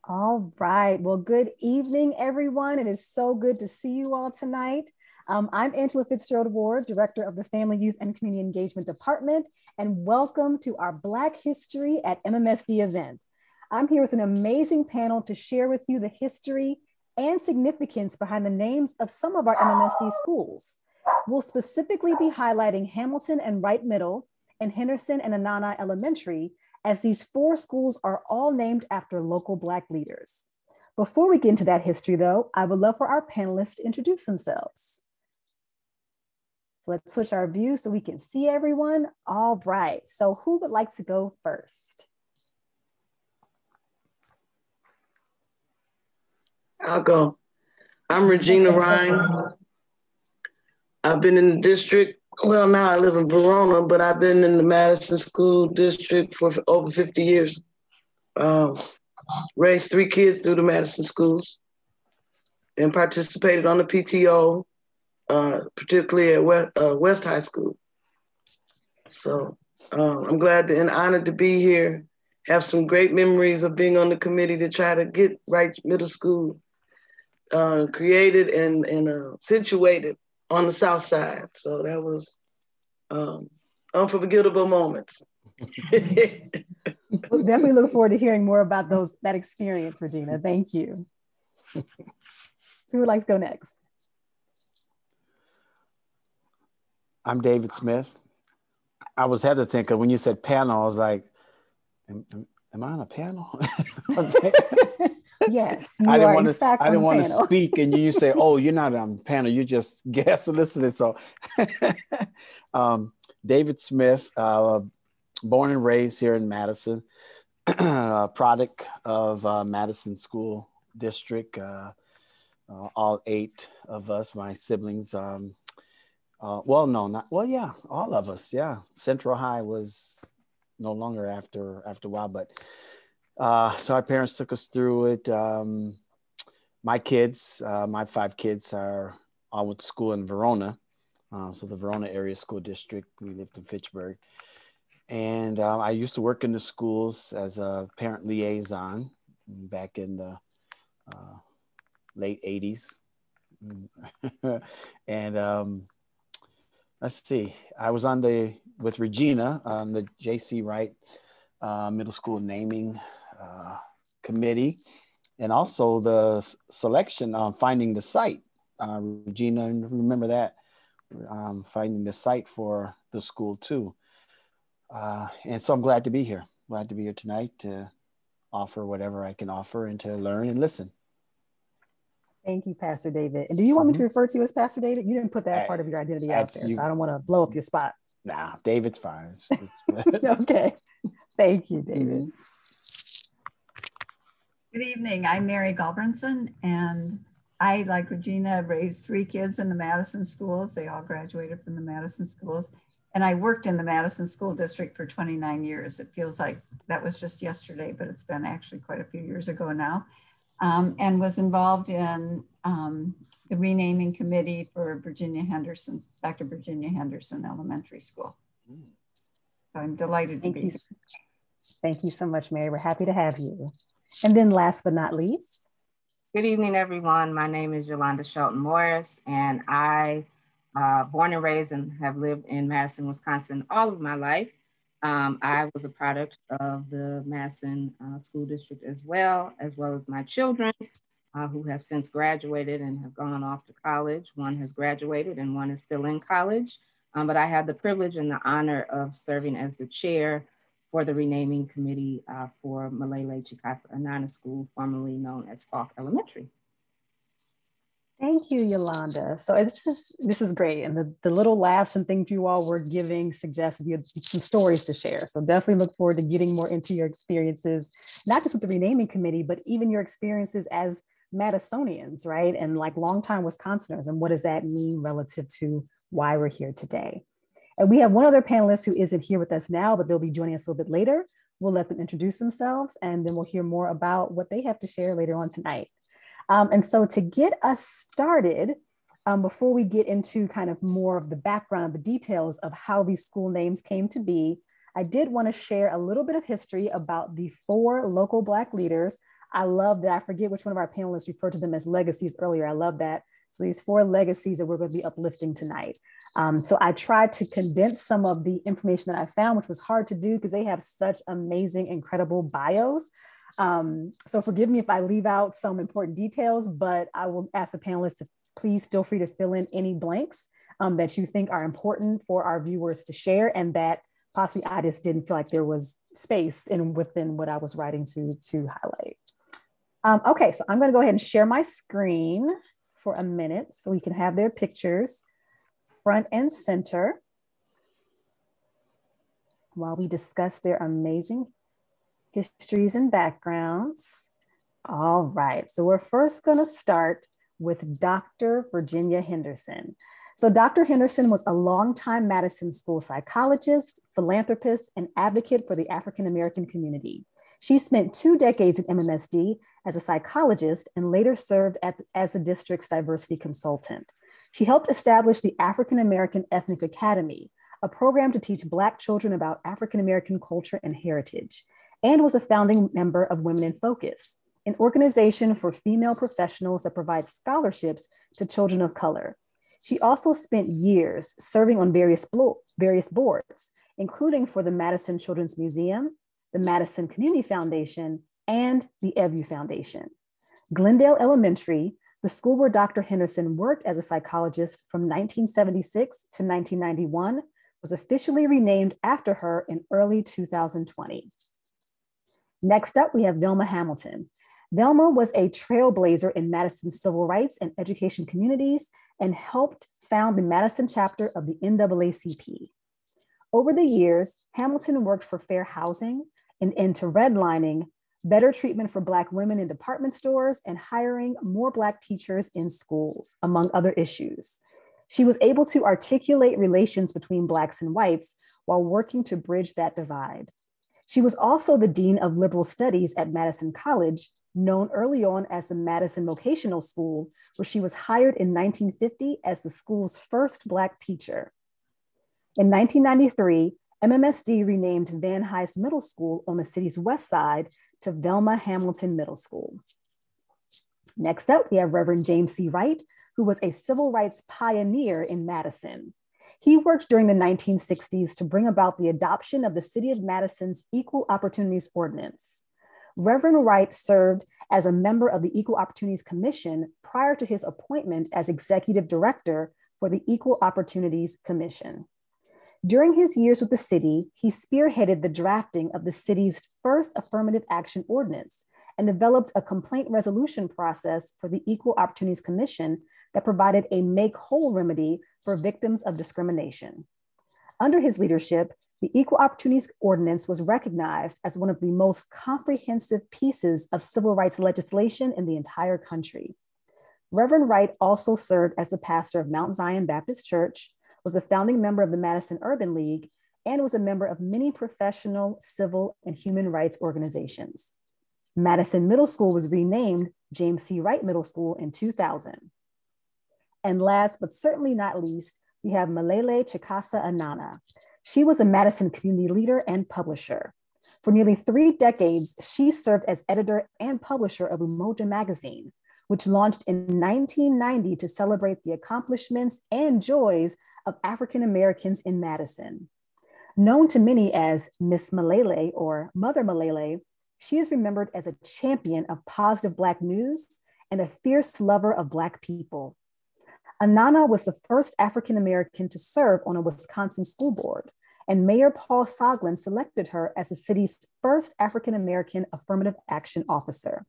All right. Well, good evening, everyone. It is so good to see you all tonight. I'm Angela Fitzgerald Ward, Director of the Family, Youth, and Community Engagement Department, and welcome to our Black History at MMSD event. I'm here with an amazing panel to share with you the history and significance behind the names of some of our MMSD schools. We'll specifically be highlighting Hamilton and Wright Middle and Henderson and Anana Elementary, as these four schools are all named after local Black leaders. Before we get into that history though, I would love for our panelists to introduce themselves. So let's switch our view so we can see everyone. All right, so who would like to go first? I'll go. I'm Regina Ryan. I've been in the district, well, now I live in Verona, but I've been in the Madison School District for over 50 years. Raised 3 kids through the Madison schools and participated on the PTO, particularly at West High School. So I'm glad and honored to be here. Have some great memories of being on the committee to try to get Wright Middle School created and situated on the South Side. So that was unforgettable moments. We'll definitely look forward to hearing more about that experience, Regina. Thank you. Who would like to go next? I'm David Smith. I was hesitant because when you said panel, I was like, am I on a panel? Yes, you are in fact on the panel. I didn't want to speak and you say, oh, you're not on the panel, you just guess and listening. So David Smith, born and raised here in Madison, product of Madison School District. All 8 of us, my siblings, all of us, yeah. Central High was no longer after a while, but so our parents took us through it. My kids, my 5 kids all went to school in Verona. So the Verona area school district, we lived in Fitchburg. And I used to work in the schools as a parent liaison back in the late 80s. And let's see, I was with Regina on the J.C. Wright Middle School naming committee, and also the selection on finding the site. Regina, remember that, finding the site for the school too. And so I'm glad to be here. Glad to be here tonight to offer whatever I can offer and to learn and listen. Thank you, Pastor David. And do you want me to refer to you as Pastor David? You didn't put that part of your identity out there, so I don't want to blow up your spot. Nah, David's fine. It's good. Okay. Thank you, David. Mm-hmm. Good evening. I'm Mary Galbranson, and I, like Regina, raised 3 kids in the Madison schools. They all graduated from the Madison schools. And I worked in the Madison School District for 29 years. It feels like that was just yesterday, but it's been actually quite a few years ago now. And was involved in the renaming committee for Dr. Virginia Henderson Elementary School. So I'm delighted to be here. Thank you so much, Mary. We're happy to have you. And then last but not least. Good evening, everyone. My name is Yolanda Shelton Morris, and I born and raised and have lived in Madison, Wisconsin all of my life. I was a product of the Madison School District as well as my children who have since graduated and have gone off to college. One has graduated and one is still in college. But I had the privilege and the honor of serving as the chair for the renaming committee for Milele Chikasa Anana School, formerly known as Falk Elementary. Thank you, Yolanda. So this is great. And the little laughs and things you all were giving suggested you had some stories to share. So definitely look forward to getting more into your experiences, not just with the renaming committee, but even your experiences as Madisonians, right? And like longtime Wisconsiners, and what does that mean relative to why we're here today? And we have one other panelist who isn't here with us now, but they'll be joining us a little bit later. We'll let them introduce themselves, and then we'll hear more about what they have to share later on tonight. And so to get us started, before we get into kind of more of the background, the details of how these school names came to be, I did want to share a little bit of history about the 4 local Black leaders I love that. I forget which one of our panelists referred to them as legacies earlier. I love that. So these 4 legacies that we're going to be uplifting tonight. So I tried to condense some of the information that I found, which was hard to do because they have such amazing, incredible bios. So forgive me if I leave out some important details, but I will ask the panelists to please feel free to fill in any blanks that you think are important for our viewers to share, and that possibly I just didn't feel like there was space within what I was writing to highlight. Okay, so I'm going to go ahead and share my screen for a minute so we can have their pictures front and center while we discuss their amazing histories and backgrounds. All right, so we're first going to start with Dr. Virginia Henderson. So Dr. Henderson was a longtime Madison School psychologist, philanthropist, and advocate for the African-American community. She spent 2 decades at MMSD as a psychologist and later served as the district's diversity consultant. She helped establish the African-American Ethnic Academy, a program to teach Black children about African-American culture and heritage, and was a founding member of Women in Focus, an organization for female professionals that provides scholarships to children of color. She also spent years serving on various boards, including for the Madison Children's Museum, the Madison Community Foundation, and the EVU Foundation. Glendale Elementary, the school where Dr. Henderson worked as a psychologist from 1976 to 1991, was officially renamed after her in early 2020. Next up, we have Velma Hamilton. Velma was a trailblazer in Madison's civil rights and education communities and helped found the Madison chapter of the NAACP. Over the years, Hamilton worked for fair housing, an end to redlining, better treatment for Black women in department stores, and hiring more Black teachers in schools, among other issues. She was able to articulate relations between Blacks and whites while working to bridge that divide. She was also the Dean of Liberal Studies at Madison College, known early on as the Madison Vocational School, where she was hired in 1950 as the school's first Black teacher. In 1993, MMSD renamed Van Hise Middle School on the city's west side to Velma Hamilton Middle School. Next up, we have Reverend James C. Wright, who was a civil rights pioneer in Madison. He worked during the 1960s to bring about the adoption of the City of Madison's Equal Opportunities Ordinance. Reverend Wright served as a member of the Equal Opportunities Commission prior to his appointment as executive director for the Equal Opportunities Commission. During his years with the city, he spearheaded the drafting of the city's first affirmative action ordinance and developed a complaint resolution process for the Equal Opportunities Commission that provided a make-whole remedy for victims of discrimination. Under his leadership, the Equal Opportunities Ordinance was recognized as one of the most comprehensive pieces of civil rights legislation in the entire country. Reverend Wright also served as the pastor of Mount Zion Baptist Church, was a founding member of the Madison Urban League, and was a member of many professional, civil, and human rights organizations. Madison Middle School was renamed James C. Wright Middle School in 2000. And last, but certainly not least, we have Milele Chikasa Anana. She was a Madison community leader and publisher. For nearly 3 decades, she served as editor and publisher of Umoja magazine, which launched in 1990 to celebrate the accomplishments and joys of African Americans in Madison. Known to many as Miss Milele or Mother Milele, she is remembered as a champion of positive Black news and a fierce lover of Black people. Anana was the first African American to serve on a Wisconsin school board, and Mayor Paul Soglin selected her as the city's first African American affirmative action officer.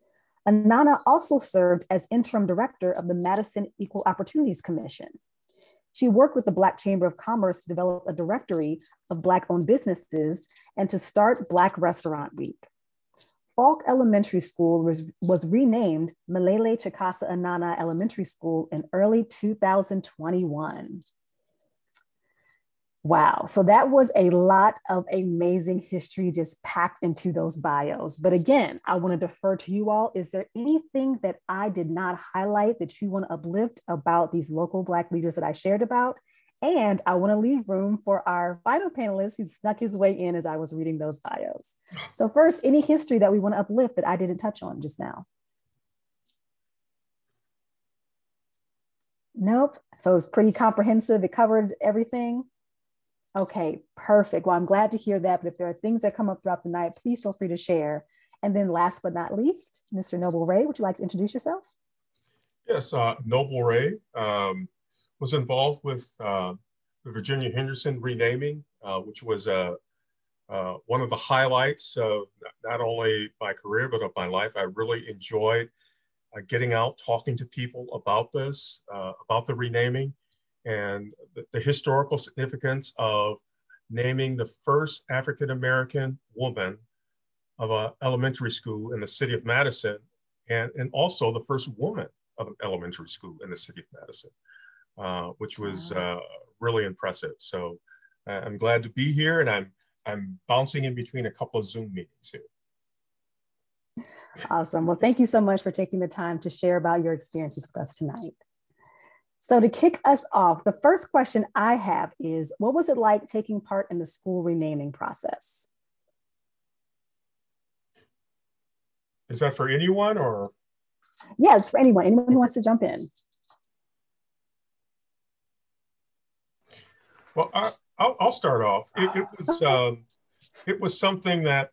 Anana also served as interim director of the Madison Equal Opportunities Commission. She worked with the Black Chamber of Commerce to develop a directory of Black-owned businesses and to start Black Restaurant Week. Falk Elementary School was renamed Milele Chikasa Anana Elementary School in early 2021. Wow, so that was a lot of amazing history just packed into those bios. But again, I want to defer to you all. Is there anything that I did not highlight that you want to uplift about these local Black leaders that I shared about? And I want to leave room for our final panelist who snuck his way in as I was reading those bios. So first, any history that we want to uplift that I didn't touch on just now? Nope. So it's pretty comprehensive. It covered everything. Okay, perfect. Well, I'm glad to hear that. But if there are things that come up throughout the night, please feel free to share. And then last but not least, Mr. Noble Ray, would you like to introduce yourself? Yes, Noble Ray was involved with the Virginia Henderson renaming, which was one of the highlights of not only my career, but of my life. I really enjoyed getting out, talking to people about this, about the renaming and the historical significance of naming the first African-American woman of an elementary school in the city of Madison, and also the first woman of an elementary school in the city of Madison, which was really impressive. So I'm glad to be here, and I'm bouncing in between a couple of Zoom meetings here. Awesome. Well, thank you so much for taking the time to share about your experiences with us tonight. So to kick us off, the first question I have is, what was it like taking part in the school renaming process? Is that for anyone or? Yeah, it's for anyone who wants to jump in. Well, I'll start off. It was something that,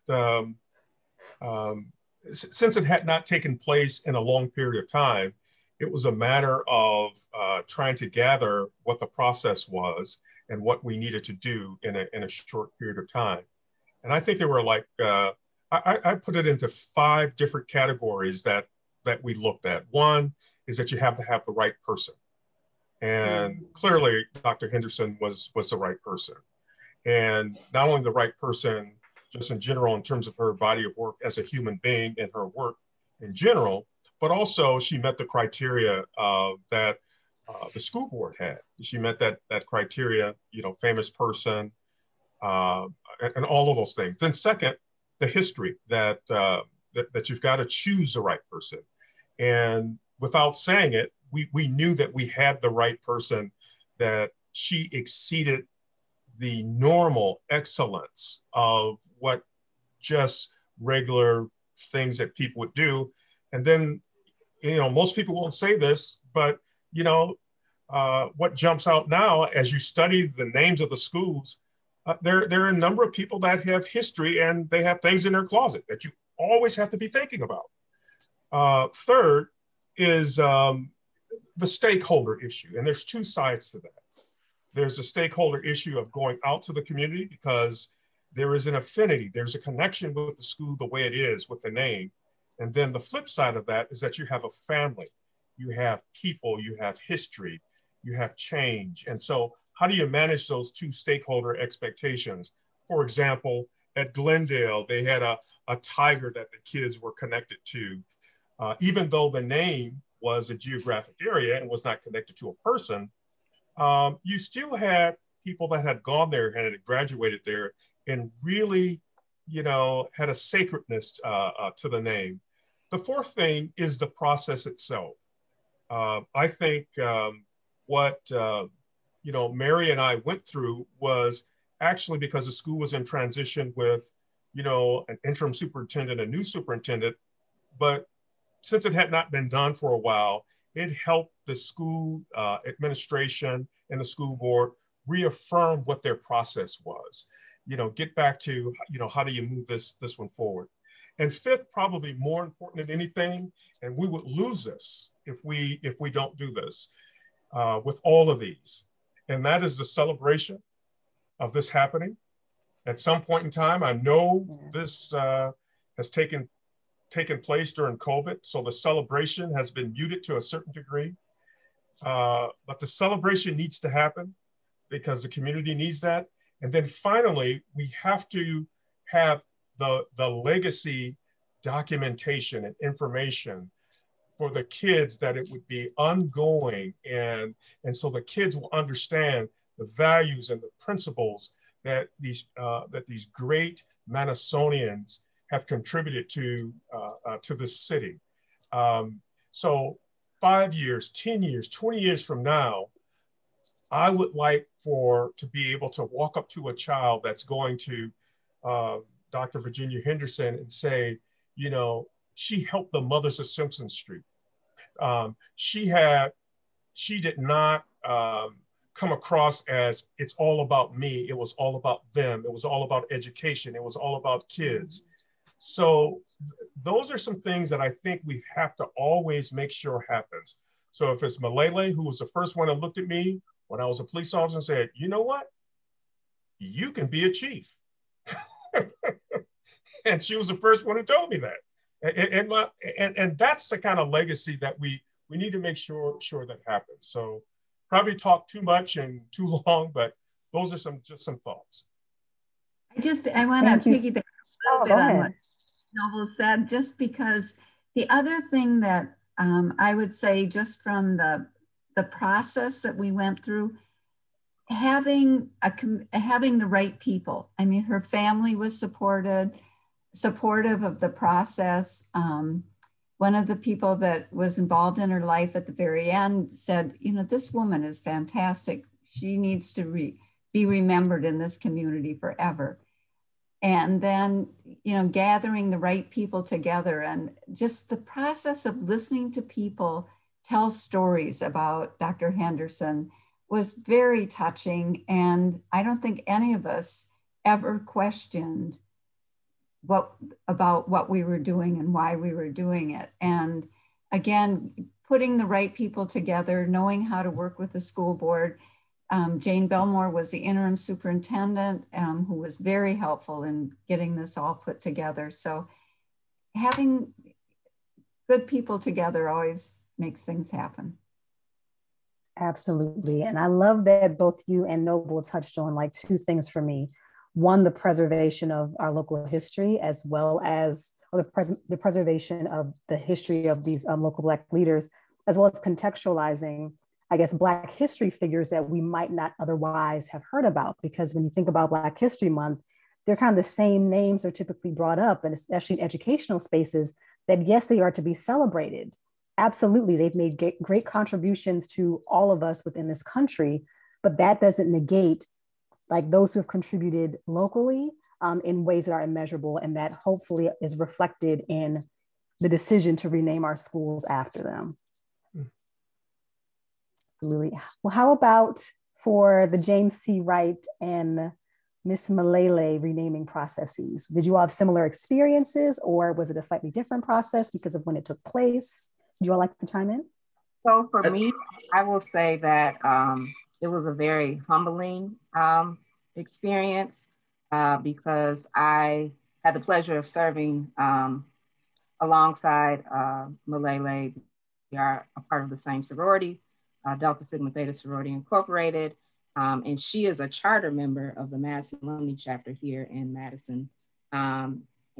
since it had not taken place in a long period of time, it was a matter of trying to gather what the process was and what we needed to do in a short period of time. And I think there were like, I put it into 5 different categories that we looked at. One is that you have to have the right person. And clearly Dr. Henderson was the right person. And not only the right person, just in general, in terms of her body of work as a human being and her work in general, but also she met the criteria that the school board had. She met that criteria, famous person, and all of those things. Then second, the history that you've got to choose the right person. And without saying it, we knew that we had the right person, that she exceeded the normal excellence of what just regular things that people would do. And then, most people won't say this, but, what jumps out now as you study the names of the schools, there are a number of people that have history and they have things in their closet that you always have to be thinking about. Third is the stakeholder issue. And there's 2 sides to that. There's a stakeholder issue of going out to the community because there is an affinity, there's a connection with the school the way it is with the name. And then the flip side of that is that you have a family, you have people, you have history, you have change. And so how do you manage those 2 stakeholder expectations? For example, at Glendale, they had a tiger that the kids were connected to. Even though the name was a geographic area and was not connected to a person, you still had people that had gone there and had graduated there and really, had a sacredness to the name. The fourth thing is the process itself. I think what, Mary and I went through was actually because the school was in transition with, an interim superintendent, a new superintendent, but since it had not been done for a while, it helped the school administration and the school board reaffirm what their process was. Get back to, how do you move this one forward? And fifth, probably more important than anything, and we would lose this if we don't do this with all of these, and that is the celebration of this happening. At some point in time, I know this has taken place during COVID, so the celebration has been muted to a certain degree. But the celebration needs to happen because the community needs that. And then finally, we have to have the legacy documentation and information for the kids, that it would be ongoing, and so the kids will understand the values and the principles that these great Madisonians have contributed to this city. So 5 years, 10 years, 20 years from now, I would like to be able to walk up to a child that's going to Dr. Virginia Henderson and say, you know, she helped the mothers of Simpson Street. She did not come across as it's all about me. It was all about them. It was all about education. It was all about kids. So those are some things that I think we have to always make sure happens. So if it's Milele, who was the first one that looked at me when I was a police officer and said, you know what? You can be a chief. And she was the first one who told me that. And that's the kind of legacy that we need to make sure that happens. So probably talk too much and too long, but those are just some thoughts. I want to piggyback a little bit on what Noble said, just because the other thing that I would say, just from the process that we went through, having the right people. I mean, her family was supportive of the process. One of the people that was involved in her life at the very end said, you know, this woman is fantastic. She needs to be remembered in this community forever. And then, you know, gathering the right people together, and just the process of listening to people tell stories about Dr. Henderson was very touching. And I don't think any of us ever questioned about what we were doing and why we were doing it. And again, putting the right people together, knowing how to work with the school board. Jane Belmore was the interim superintendent, who was very helpful in getting this all put together. So having good people together always makes things happen. Absolutely. And I love that both you and Noble touched on like two things for me. One, the preservation of our local history, as well as the preservation of the history of these local Black leaders, as well as contextualizing, I guess, Black history figures that we might not otherwise have heard about. Because when you think about Black History Month, they're kind of the same names are typically brought up, and especially in educational spaces, that yes, they are to be celebrated. Absolutely, they've made great contributions to all of us within this country, but that doesn't negate like those who have contributed locally in ways that are immeasurable, and that hopefully is reflected in the decision to rename our schools after them. Absolutely. Well, how about for the James C. Wright and Miss Milele renaming processes? Did you all have similar experiences, or was it a slightly different process because of when it took place? Would you all like to chime in? So for me, I will say that it was a very humbling experience because I had the pleasure of serving alongside Milele. We are a part of the same sorority, Delta Sigma Theta Sorority Incorporated, and she is a charter member of the Madison Alumni Chapter here in Madison. I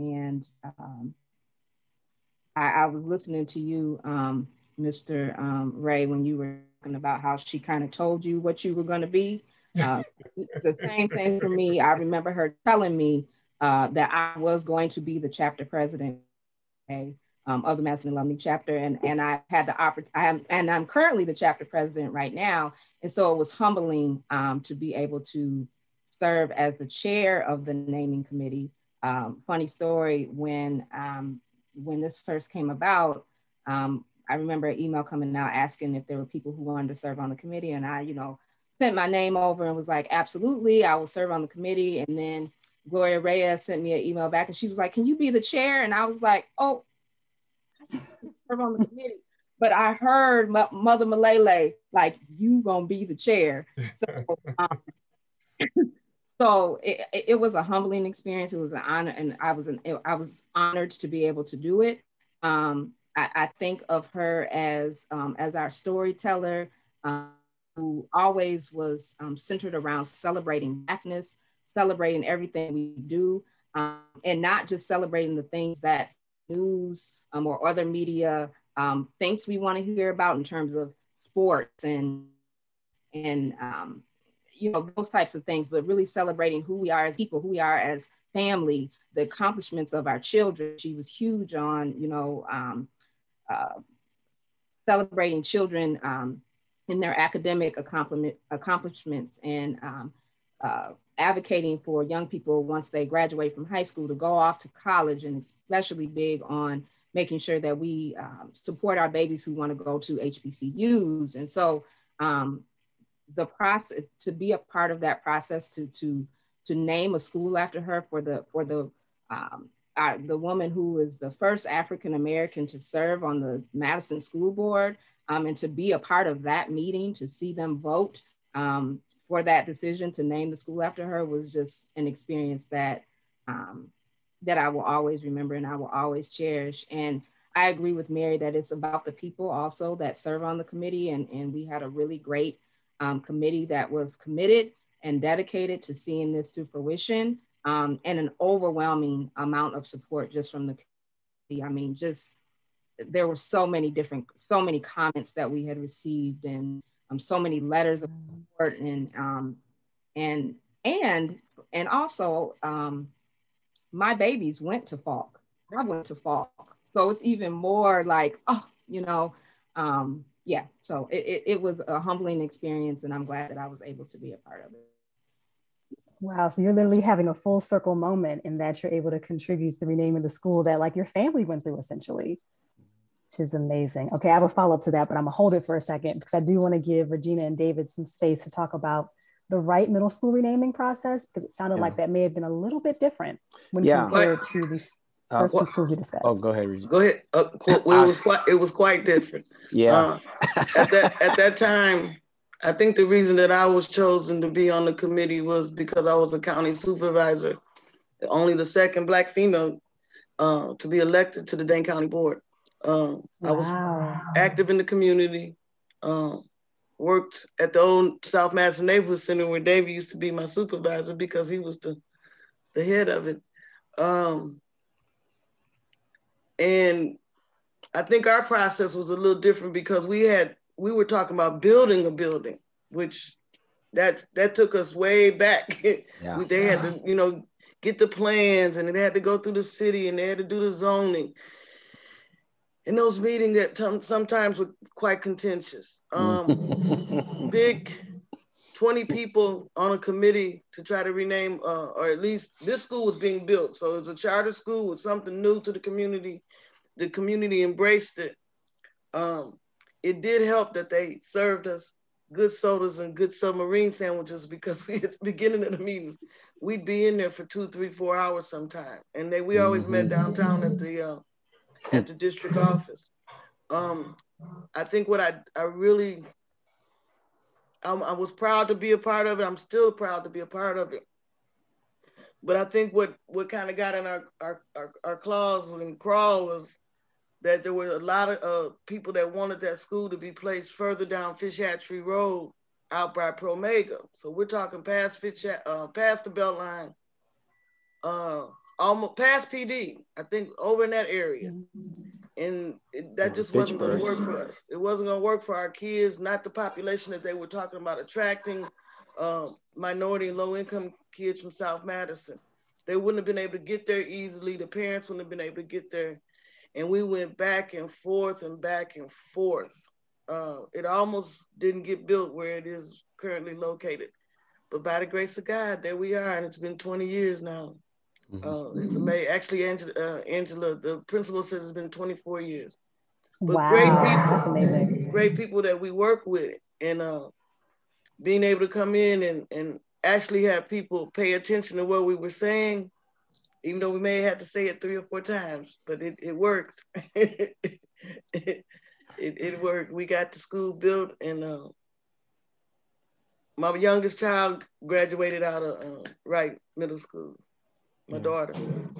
was listening to you, Mr. Ray, when you were talking about how she kind of told you what you were going to be. The same thing for me. I remember her telling me that I was going to be the chapter president of the Madison Alumni Chapter, and I had the opportunity, and I'm currently the chapter president right now, and so it was humbling to be able to serve as the chair of the naming committee. Funny story, when this first came about, I remember an email coming out asking if there were people who wanted to serve on the committee, and I, sent my name over and was like, absolutely, I will serve on the committee. And then Gloria Reyes sent me an email back and she was like, can you be the chair? And I was like, oh, I can serve on the committee. But I heard Mother Milele, like, you gonna be the chair. So it was a humbling experience. It was an honor, and I was honored to be able to do it. I think of her as our storyteller, who always was centered around celebrating Blackness, celebrating everything we do, and not just celebrating the things that news or other media thinks we want to hear about in terms of sports and those types of things, but really celebrating who we are as people, who we are as family, the accomplishments of our children. She was huge on, celebrating children in their academic accomplishments and advocating for young people once they graduate from high school to go off to college, and especially big on making sure that we support our babies who want to go to HBCUs. And so the process, to be a part of that process, to name a school after her for the woman who is the first African-American to serve on the Madison School Board, and to be a part of that meeting, to see them vote for that decision to name the school after her, was just an experience that that I will always remember and I will always cherish. And I agree with Mary that it's about the people also that serve on the committee. And we had a really great committee that was committed and dedicated to seeing this to fruition, and an overwhelming amount of support just from the committee. I mean, just, there were so many comments that we had received, and so many letters of support, and also my babies went to Falk. I went to Falk, so it's even more like, oh, you know, yeah. So it was a humbling experience, and I'm glad that I was able to be a part of it. Wow, so you're literally having a full circle moment in that you're able to contribute to the renaming the school that like your family went through essentially, which is amazing. Okay, I have a follow-up to that, but I'm gonna hold it for a second because I do want to give Regina and David some space to talk about the Wright Middle School renaming process, because it sounded like that may have been a little bit different when compared to the first two schools we discussed. Oh, go ahead, Regina. Go ahead. It was quite different. Yeah. At that time, I think the reason that I was chosen to be on the committee was because I was a county supervisor, only the second Black female to be elected to the Dane County Board. I was active in the community, worked at the old South Madison Neighborhood Center where David used to be my supervisor because he was the head of it. And I think our process was a little different because we were talking about building a building, which that took us way back. Yeah. They had to, you know, get the plans, and it had to go through the city, and they had to do the zoning. And those meetings that sometimes were quite contentious. Big 20 people on a committee to try to rename, or at least this school was being built. So it was a charter school with something new to the community. The community embraced it. It did help that they served us good sodas and good submarine sandwiches, because at the beginning of the meetings, we'd be in there for 2, 3, 4 hours sometime. And we always met downtown at the district office. I think what I really, I was proud to be a part of it. I'm still proud to be a part of it. But I think what kind of got in our claws and crawl was that there were a lot of people that wanted that school to be placed further down Fish Hatchery Road out by Promega. So we're talking past past the Beltline, almost past PD, I think over in that area. And that just wasn't gonna work for us. It wasn't gonna work for our kids, not the population that they were talking about attracting, minority and low income kids from South Madison. They wouldn't have been able to get there easily. The parents wouldn't have been able to get there. And we went back and forth and back and forth. It almost didn't get built where it is currently located. But by the grace of God, there we are, and it's been 20 years now. It's amazing. Actually, Angela, the principal, says it's been 24 years. But wow, great people, that's amazing. Great people that we work with, and being able to come in and actually have people pay attention to what we were saying, even though we may have to say it 3 or 4 times, but it worked. It worked. We got the school built, and my youngest child graduated out of Wright Middle School. My daughter.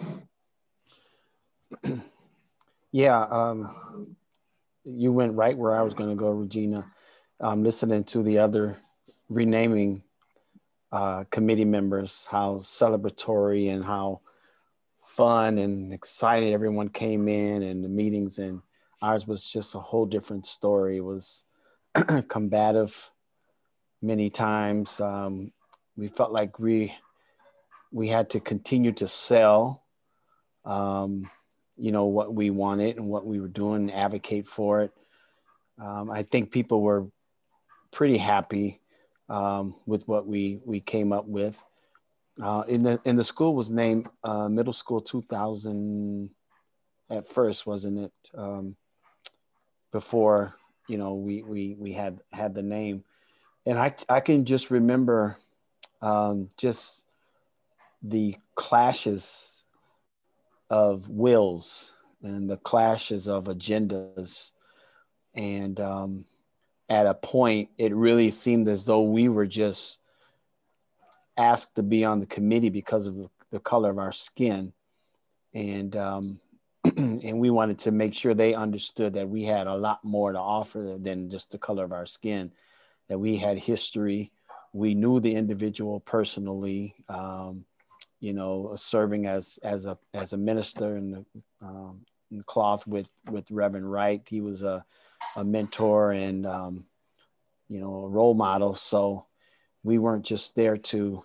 Yeah, you went right where I was going to go, Regina. Listening to the other renaming committee members, how celebratory and how fun and excited everyone came in, and the meetings, and ours was just a whole different story. It was combative many times. We felt like we had to continue to sell, you know, what we wanted and what we were doing, advocate for it. I think people were pretty happy with what we came up with. In the school was named Middle School 2000 at first, wasn't it? Before, you know, we had the name. And I can just remember just the clashes of wills and the clashes of agendas. And at a point, it really seemed as though we were just asked to be on the committee because of the color of our skin. And and we wanted to make sure they understood that we had a lot more to offer than just the color of our skin, that we had history. We knew the individual personally, you know, serving as a minister in the cloth with Reverend Wright. He was a mentor and, you know, a role model. So we weren't just there to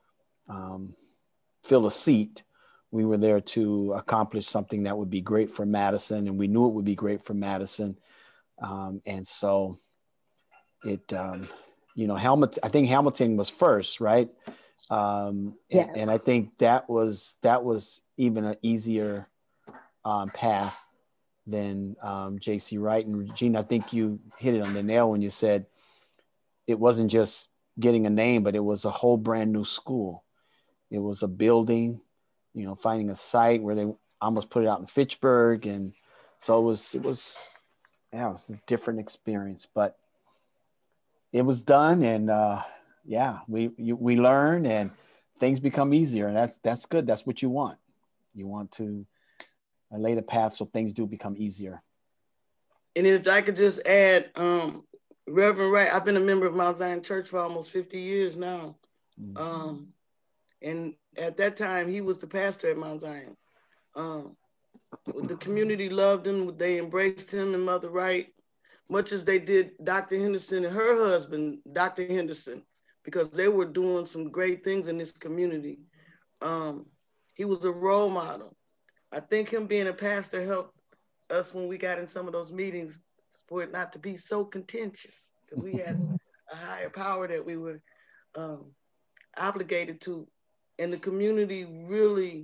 fill a seat. We were there to accomplish something that would be great for Madison, and we knew it would be great for Madison. And so it, you know, I think Hamilton was first, right? Yes. And I think that was even an easier path than J.C. Wright. And Regina, I think you hit it on the nail when you said it wasn't just getting a name, but it was a whole brand new school. It was a building, you know, finding a site where they almost put it out in Fitchburg. And so it was a different experience, but it was done. And we learn and things become easier. And that's good. That's what you want. You want to lay the path so things do become easier. And if I could just add, Reverend Wright, I've been a member of Mount Zion Church for almost 50 years now. Mm-hmm. And at that time, he was the pastor at Mount Zion. The community loved him. They embraced him and Mother Wright, much as they did Dr. Henderson and her husband, Dr. Henderson, because they were doing some great things in this community. He was a role model. I think him being a pastor helped us when we got in some of those meetings for it not to be so contentious, because we had a higher power that we were obligated to. And the community really,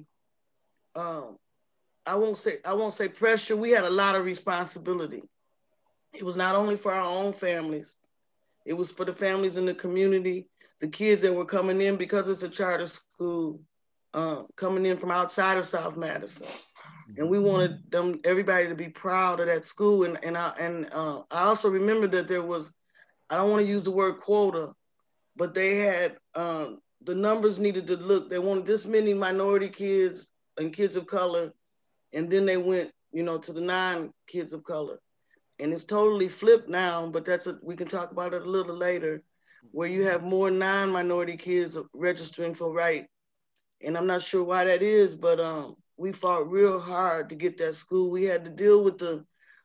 I won't say pressure. We had a lot of responsibility. It was not only for our own families, it was for the families in the community, the kids that were coming in because it's a charter school, coming in from outside of South Madison. And we wanted everybody to be proud of that school. And I also remember that there was, I don't want to use the word quota, but they had, the numbers needed to look, they wanted this many minority kids and kids of color. And then they went, you know, to the non-kids of color. And it's totally flipped now, but we can talk about it a little later, where you have more non-minority kids registering for Wright. And I'm not sure why that is, but we fought real hard to get that school. We had to deal with the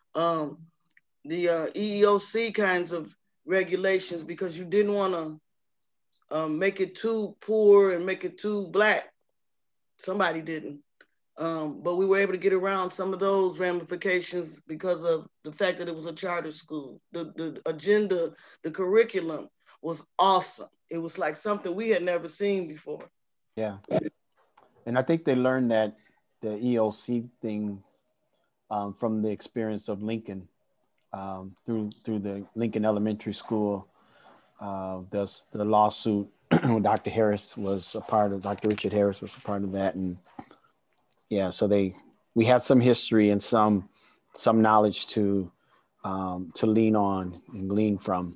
EEOC kinds of regulations because you didn't want to make it too poor and make it too Black. Somebody didn't. But we were able to get around some of those ramifications because of the fact that it was a charter school. The agenda, the curriculum was awesome. It was like something we had never seen before. Yeah. And I think they learned that the EOC thing from the experience of Lincoln through the Lincoln Elementary School. The lawsuit, Dr. Harris was a part of, Dr. Richard Harris was a part of that. And yeah, so we had some history and some knowledge to lean on and glean from.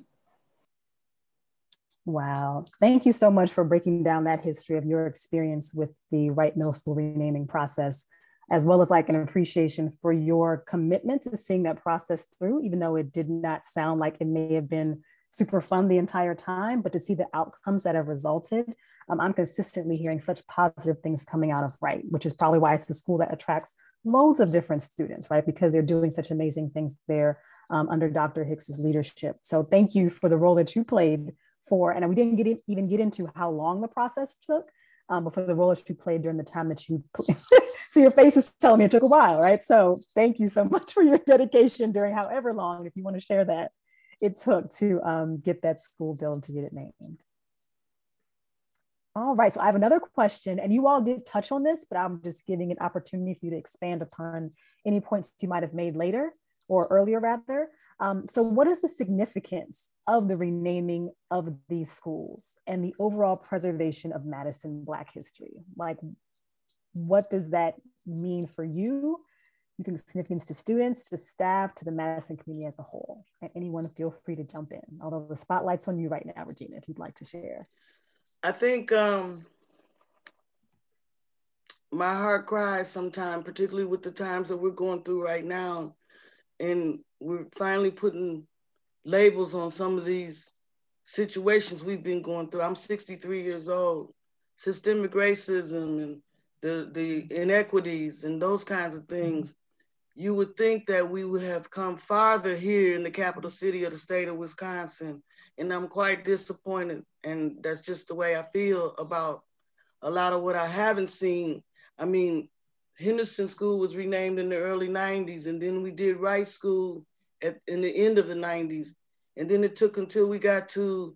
Wow. Thank you so much for breaking down that history of your experience with the Wright Middle School renaming process, as well as like an appreciation for your commitment to seeing that process through, even though it did not sound like it may have been super fun the entire time, but to see the outcomes that have resulted. I'm consistently hearing such positive things coming out of Wright, which is probably why it's the school that attracts loads of different students, right? Because they're doing such amazing things there under Dr. Hicks's leadership. So thank you for the role that you played and we didn't even get into how long the process took, but for the role that you played during the time that you, so your face is telling me it took a while, right? So thank you so much for your dedication during however long, if you want to share that. it took to get that school built, to get it named. All right, so I have another question, and you all did touch on this, but I'm just giving an opportunity for you to expand upon any points you might have made later or earlier rather. So what is the significance of the renaming of these schools and the overall preservation of Madison Black history? Like, what does that mean for you? You think significance to students, to staff, to the Madison community as a whole? And anyone feel free to jump in, although the spotlight's on you right now, Regina, if you'd like to share. I think my heart cries sometimes, particularly with the times that we're going through right now. And we're finally putting labels on some of these situations we've been going through. I'm 63 years old. Systemic racism and the inequities and those kinds of things. You would think that we would have come farther here in the capital city of the state of Wisconsin. And I'm quite disappointed. And that's just the way I feel about a lot of what I haven't seen. I mean, Henderson School was renamed in the early 90s, and then we did Wright School in the end of the 90s. And then it took until we got to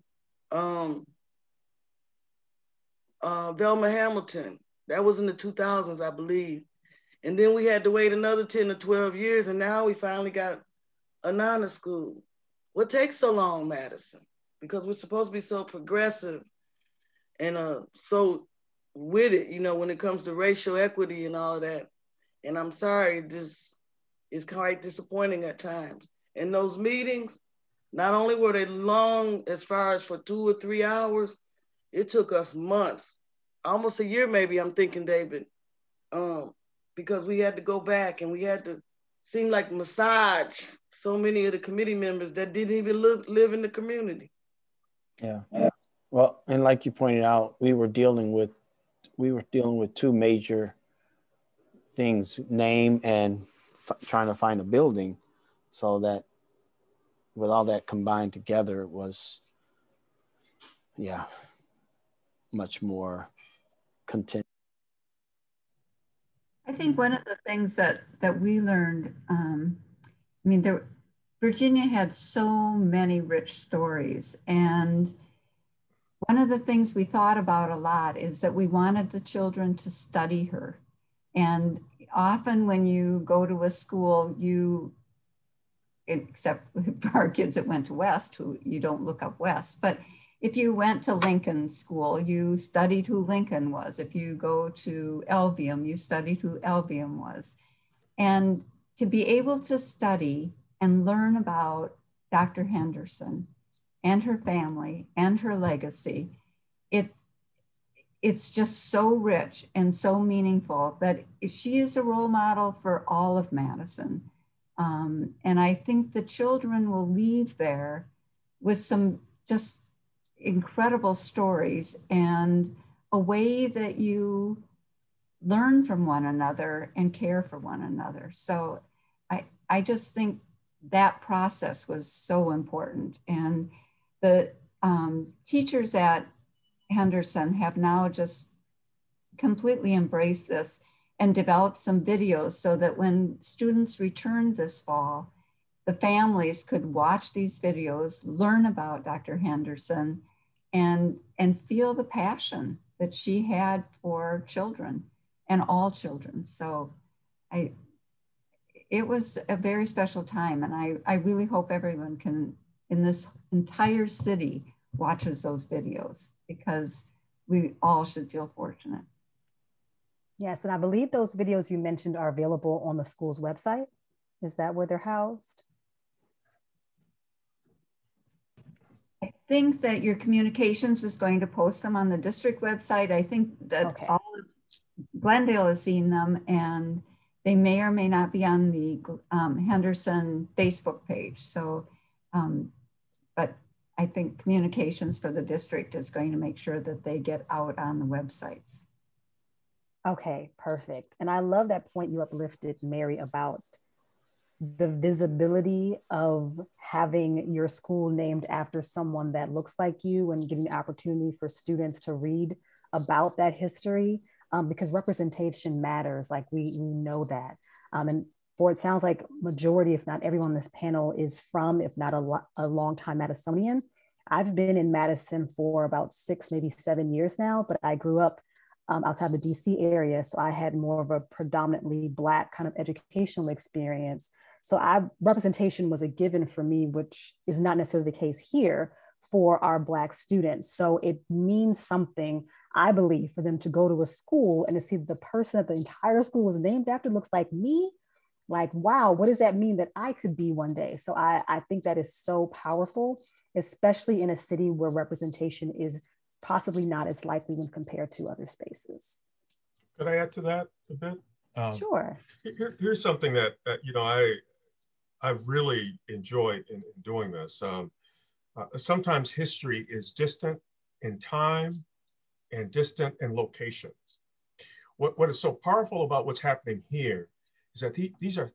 Velma Hamilton. That was in the 2000s, I believe. And then we had to wait another 10 or 12 years, and now we finally got Anana School. What takes so long, Madison? Because we're supposed to be so progressive and so with it, you know, when it comes to racial equity and all of that. And I'm sorry, this is quite disappointing at times. And those meetings, not only were they long as far as for 2 or 3 hours, it took us months, almost a year maybe, I'm thinking, David, because we had to go back and we had to seem like massage so many of the committee members that didn't even live in the community. Yeah. Well, and like you pointed out, we were dealing with two major things: name and trying to find a building. So that with all that combined together, it was, yeah, much more content. I think one of the things that we learned, Virginia had so many rich stories, and one of the things we thought about a lot is that we wanted the children to study her. And often when you go to a school, except for our kids that went to West, who you don't look up West, but if you went to Lincoln School, you studied who Lincoln was. If you go to Albion, you studied who Albion was. And to be able to study and learn about Dr. Henderson and her family and her legacy, it's just so rich and so meaningful that she is a role model for all of Madison. And I think the children will leave there with some just incredible stories and a way that you learn from one another and care for one another. So I just think that process was so important. And the teachers at Henderson have now just completely embraced this and developed some videos so that when students returned this fall, the families could watch these videos, learn about Dr. Henderson, and feel the passion that she had for children and all children. So it was a very special time, and I really hope everyone can, in this entire city, watches those videos, because we all should feel fortunate. Yes, and I believe those videos you mentioned are available on the school's website. Is that where they're housed? I think that your communications is going to post them on the district website. I think that all of Glendale has seen them, and they may or may not be on the Henderson Facebook page. So, but I think communications for the district is going to make sure that they get out on the websites. Okay, perfect. And I love that point you uplifted, Mary, about the visibility of having your school named after someone that looks like you and giving the opportunity for students to read about that history, because representation matters. Like we know that. And for it sounds like majority, if not everyone on this panel is from, if not a long-time Madisonian. I've been in Madison for about 6, maybe 7 years now, but I grew up outside the DC area. So I had more of a predominantly Black kind of educational experience. So representation was a given for me, which is not necessarily the case here for our Black students. So it means something, I believe, for them to go to a school and to see that the person that the entire school was named after looks like me. Like, wow, what does that mean that I could be one day? So I think that is so powerful, especially in a city where representation is possibly not as likely when compared to other spaces. Could I add to that a bit? Sure. Here's something that you know, I really enjoyed in doing this. Sometimes history is distant in time and distant in location. What is so powerful about what's happening here is that these are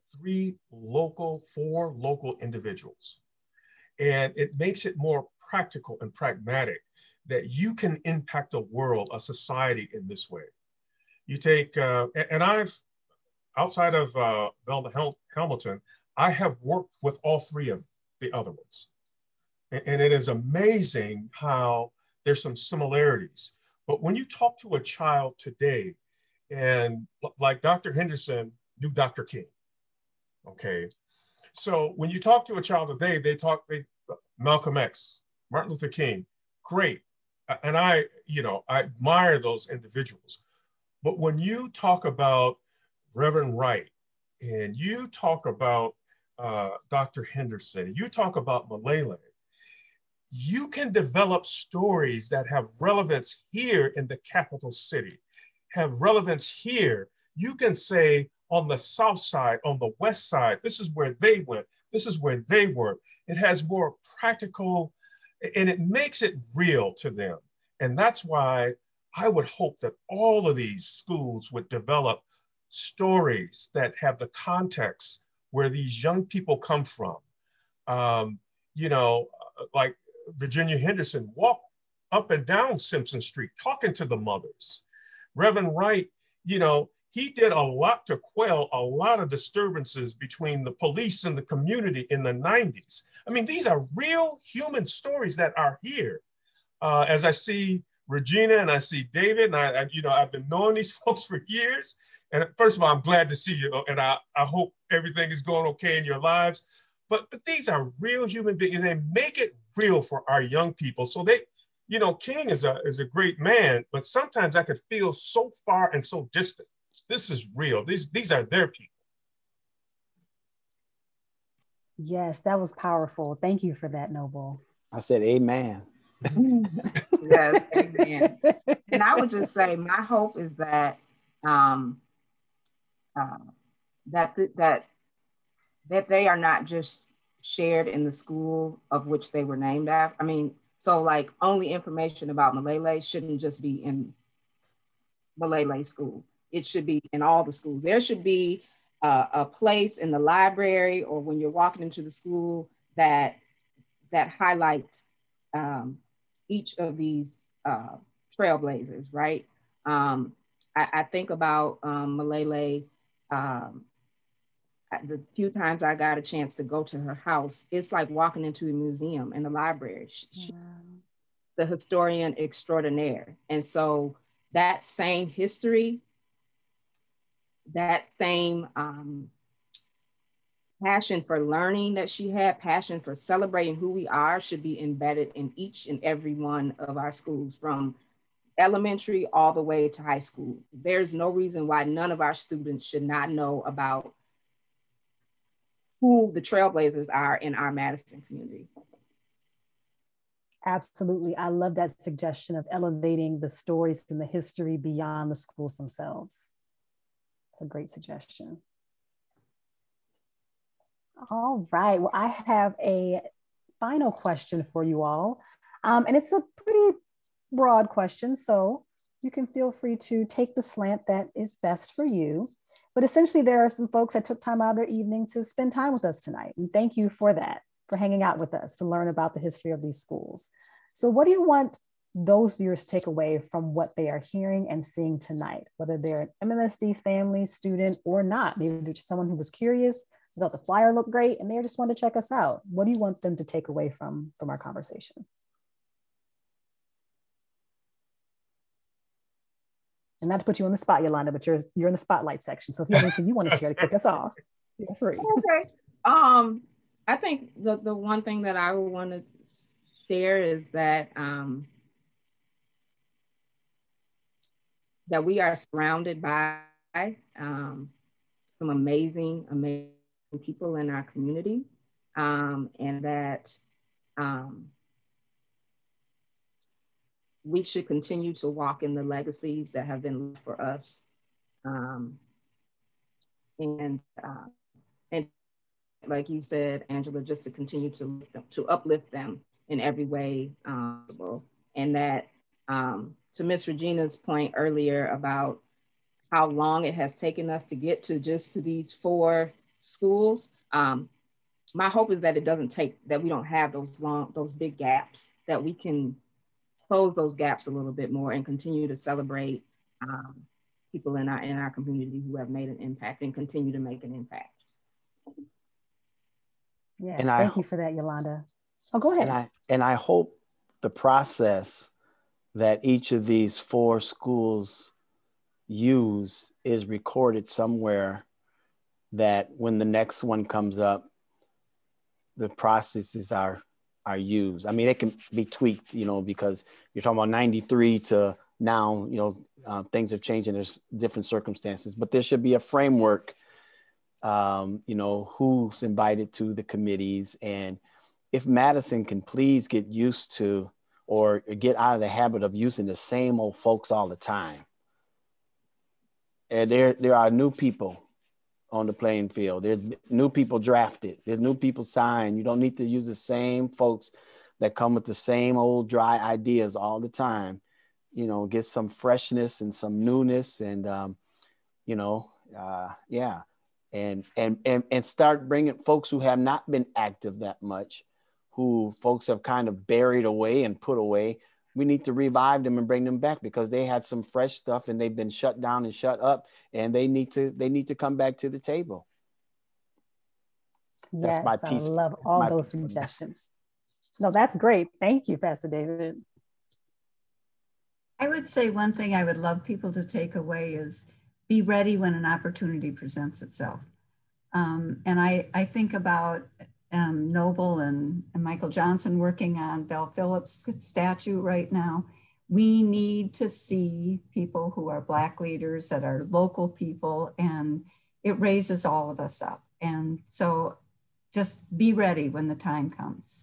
4 local individuals. And it makes it more practical and pragmatic that you can impact a world, a society in this way. You take, and I've, outside of Velma Hamilton, I have worked with all 3 of the other ones. And it is amazing how there's some similarities. But when you talk to a child today, and like Dr. Henderson knew Dr. King, okay? So when you talk to a child today, they Malcolm X, Martin Luther King, great. And I admire those individuals. But when you talk about Reverend Wright, and you talk about Dr. Henderson, you talk about Milele, you can develop stories that have relevance here in the capital city, have relevance here. You can say on the South side, on the West side, this is where they went, this is where they were. It has more practical, and it makes it real to them. And that's why I would hope that all of these schools would develop stories that have the context where these young people come from. Like Virginia Henderson walked up and down Simpson Street talking to the mothers. Reverend Wright, he did a lot to quell a lot of disturbances between the police and the community in the 90s. I mean, these are real human stories that are here. As I see Regina and I see David, and I've been knowing these folks for years. And first of all, I'm glad to see you, and I hope everything is going okay in your lives. But these are real human beings, and they make it real for our young people. So they, King is a great man, but sometimes I could feel so far and so distant. This is real. These are their people. Yes, that was powerful. Thank you for that, Noble. I said, amen. Yes, amen. And I would just say, my hope is that that they are not just shared in the school of which they were named after. I mean, so like only information about Milele shouldn't just be in Milele school. It should be in all the schools. There should be a place in the library or when you're walking into the school that highlights each of these trailblazers, right? I think about Milele. The few times I got a chance to go to her house, it's like walking into a museum and a library. She's the historian extraordinaire. And so that same history, that same passion for learning that she had, passion for celebrating who we are, should be embedded in each and every one of our schools, from elementary all the way to high school. There's no reason why none of our students should not know about who the trailblazers are in our Madison community. Absolutely. I love that suggestion of elevating the stories and the history beyond the schools themselves. It's a great suggestion. All right. Well, I have a final question for you all. And it's a pretty broad question, so you can feel free to take the slant that is best for you. But essentially, there are some folks that took time out of their evening to spend time with us tonight. And thank you for that, for hanging out with us to learn about the history of these schools. So what do you want those viewers take away from what they are hearing and seeing tonight, whether they're an MMSD family, student, or not. Maybe they're just someone who was curious, thought the flyer looked great, and they just wanted to check us out. What do you want them to take away from our conversation? And not to put you on the spot, Yolanda, but you're in the spotlight section. So if you have anything you want to share to kick us off, feel free. Okay. I think the one thing that I would want to share is that that we are surrounded by some amazing people in our community, and that we should continue to walk in the legacies that have been left for us, and like you said, Angela, just to continue to uplift them in every way possible. And that, to Miss Regina's point earlier about how long it has taken us to get to these 4 schools, my hope is that that we don't have those big gaps, that we can close those gaps a little bit more and continue to celebrate people in our community who have made an impact and continue to make an impact. Yes, thank you for that, Yolanda. Oh, go ahead. And I hope the process that each of these 4 schools use is recorded somewhere, that when the next one comes up, the processes are used. I mean, it can be tweaked, because you're talking about 93 to now, things have changed and there's different circumstances, but there should be a framework, who's invited to the committees. And if Madison can please get used to, or get out of the habit of using the same old folks all the time. And there are new people on the playing field. There's new people drafted. There's new people signed. You don't need to use the same folks that come with the same old dry ideas all the time. Get some freshness and some newness, and and start bringing folks who have not been active that much, who folks have kind of buried away and put away. We need to revive them and bring them back, because they had some fresh stuff and they've been shut down and shut up, and they need to come back to the table. Yes, that's my piece. I love all those suggestions. No, that's great. Thank you, Pastor David. I would say one thing I would love people to take away is be ready when an opportunity presents itself. And I think about Noble and Michael Johnson working on Belle Phillips' statue right now. We need to see people who are Black leaders, that are local people, and it raises all of us up. And so just be ready when the time comes.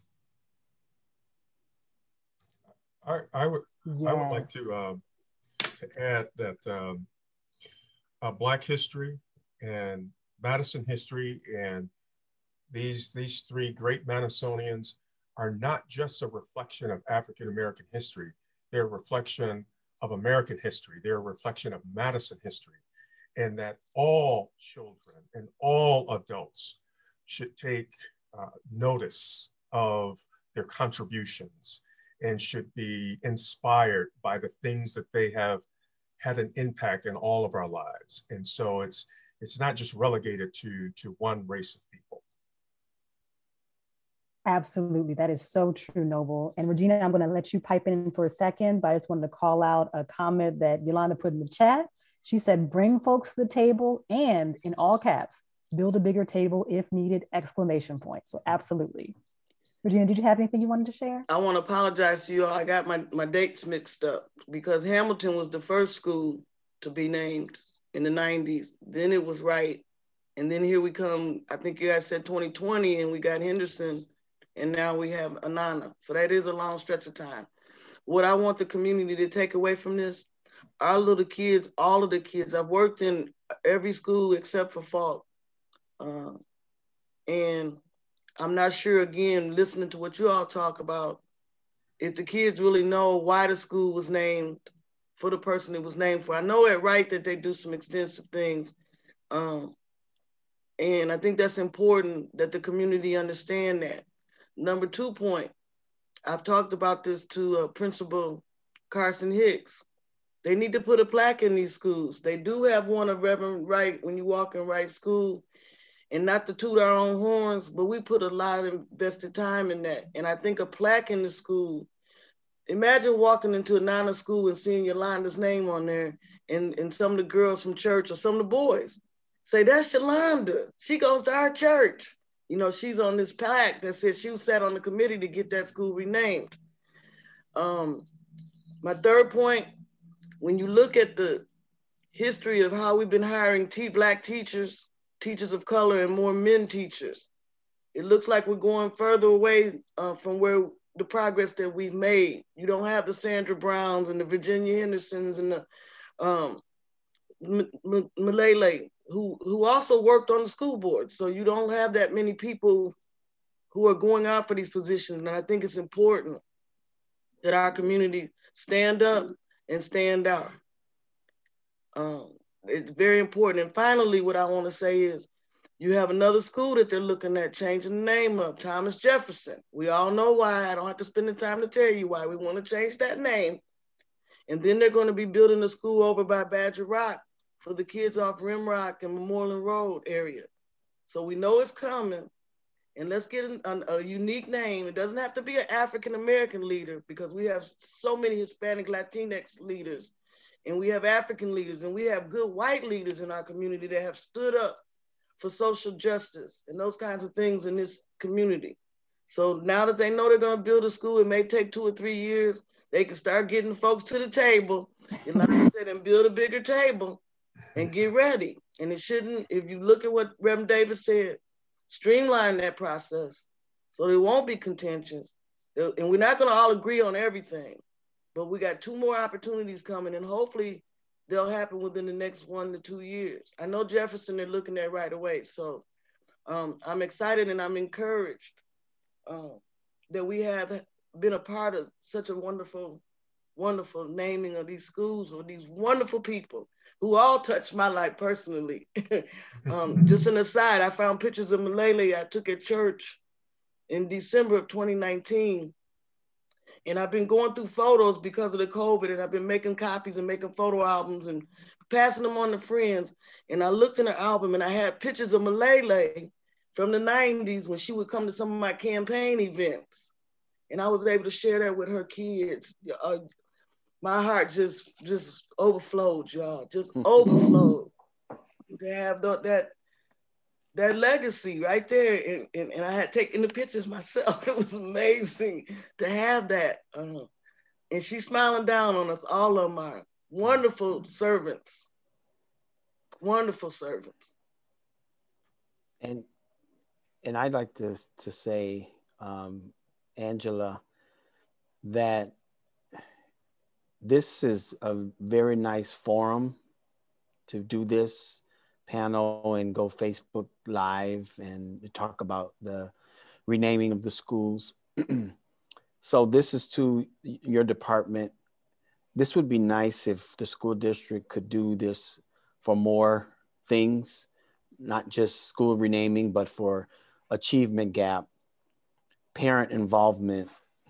I would like to add that Black history and Madison history and these 3 great Madisonians are not just a reflection of African-American history. They're a reflection of American history. They're a reflection of Madison history, and that all children and all adults should take notice of their contributions and should be inspired by the things that they have had an impact in all of our lives. And so it's not just relegated to one race of people. Absolutely. That is so true, Noble. And Regina, I'm going to let you pipe in for a second, but I just wanted to call out a comment that Yolanda put in the chat. She said, bring folks to the table, and in all caps, build a bigger table if needed, exclamation point. So absolutely. Regina, did you have anything you wanted to share? I want to apologize to you all. I got my dates mixed up, because Hamilton was the first school to be named in the 90s. Then it was Wright. And then here we come, I think you guys said 2020, and we got Henderson. And now we have Anana. So that is a long stretch of time. What I want the community to take away from this, our little kids, all of the kids, I've worked in every school except for Falk. And I'm not sure, again, listening to what you all talk about, if the kids really know why the school was named for the person it was named for. I know at Wright that they do some extensive things. And I think that's important that the community understand that. Number 2 point, I've talked about this to Principal Carson Hicks. They need to put a plaque in these schools. They do have one of Reverend Wright when you walk in Wright School, and not to toot our own horns, but we put a lot of invested time in that. And I think a plaque in the school, imagine walking into Anana school and seeing Yolanda's name on there, and some of the girls from church or some of the boys say, that's Yolanda. She goes to our church. You know, she's on this plaque that says she sat on the committee to get that school renamed. My third point, when you look at the history of how we've been hiring Black teachers, teachers of color, and more men teachers, it looks like we're going further away from where the progress that we've made. You don't have the Sandra Browns and the Virginia Hendersons and the Milele, who also worked on the school board. So you don't have that many people who are going out for these positions. And I think it's important that our community stand up and stand out. It's very important. And finally, what I want to say is, you have another school that they're looking at changing the name of, Thomas Jefferson. We all know why. I don't have to spend the time to tell you why we want to change that name. And then they're going to be building a school over by Badger Rock for the kids off Rimrock and Memorial Road area. So we know it's coming. And let's get a unique name. It doesn't have to be an African-American leader, because we have so many Hispanic Latinx leaders, and we have African leaders, and we have good white leaders in our community that have stood up for social justice and those kinds of things in this community. So now that they know they're going to build a school, it may take 2 or 3 years, they can start getting folks to the table, and like I said, and build a bigger table and get ready. And it shouldn't, if you look at what Reverend David said, streamline that process so there won't be contentions. And we're not going to all agree on everything, but we got 2 more opportunities coming, and hopefully they'll happen within the next 1 to 2 years. I know Jefferson, they're looking at right away. So I'm excited and I'm encouraged that we have been a part of such a wonderful, wonderful naming of these schools with these wonderful people who all touched my life personally. Just an aside, I found pictures of Milele I took at church in December of 2019. And I've been going through photos because of the COVID, and I've been making copies and making photo albums and passing them on to friends. And I looked in her album and I had pictures of Milele from the 90s when she would come to some of my campaign events. And I was able to share that with her kids. My heart just overflowed, y'all, just overflowed to have that legacy right there. And I had taken the pictures myself. It was amazing to have that. And she's smiling down on us, all of my wonderful servants, wonderful servants. And I'd like to say, Angela, that this is a very nice forum to do this panel and go Facebook Live and talk about the renaming of the schools. So this is to your department. This would be nice if the school district could do this for more things, not just school renaming, but for achievement gap, parent involvement,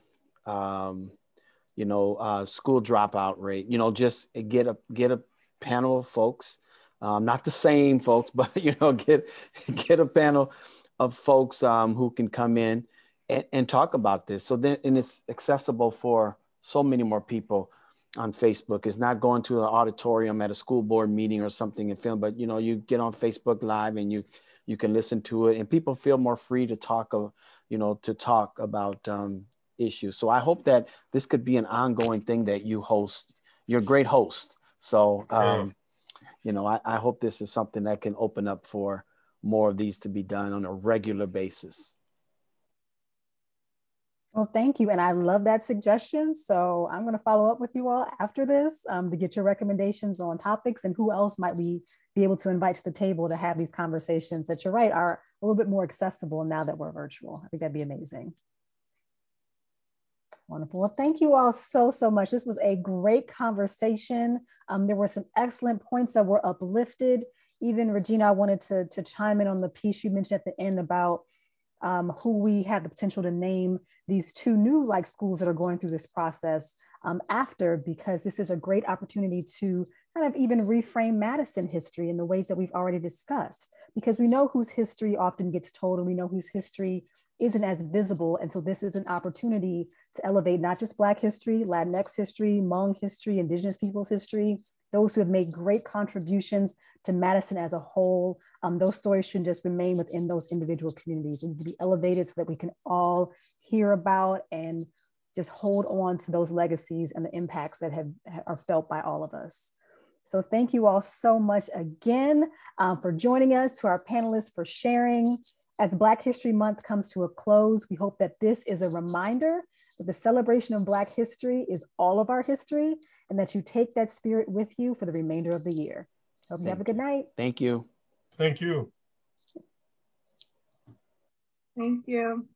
school dropout rate, just get a panel of folks, not the same folks, but, get a panel of folks who can come in and talk about this. So then, and it's accessible for so many more people on Facebook. It's not going to an auditorium at a school board meeting or something and film, but, you get on Facebook Live and you can listen to it, and people feel more free to talk about issues. So I hope that this could be an ongoing thing that you host. You're a great host. So, I hope this is something that can open up for more of these to be done on a regular basis. Well, thank you. And I love that suggestion. So I'm going to follow up with you all after this to get your recommendations on topics and who else might we be able to invite to the table to have these conversations that, you're right, are a little bit more accessible now that we're virtual. I think that'd be amazing. Wonderful. Well, thank you all so much. This was a great conversation. There were some excellent points that were uplifted. Even Regina, I wanted to chime in on the piece you mentioned at the end about who we have the potential to name these 2 new schools that are going through this process. after, because this is a great opportunity to kind of even reframe Madison history in the ways that we've already discussed, because we know whose history often gets told and we know whose history isn't as visible. And so this is an opportunity to elevate not just Black history, Latinx history, Hmong history, Indigenous people's history, those who have made great contributions to Madison as a whole. Those stories shouldn't just remain within those individual communities. They need to be elevated so that we can all hear about and just hold on to those legacies and the impacts that are felt by all of us. So thank you all so much again for joining us, to our panelists for sharing. As Black History Month comes to a close, we hope that this is a reminder that the celebration of Black history is all of our history, and that you take that spirit with you for the remainder of the year. Hope you have a good night. Thank you. Thank you. Thank you.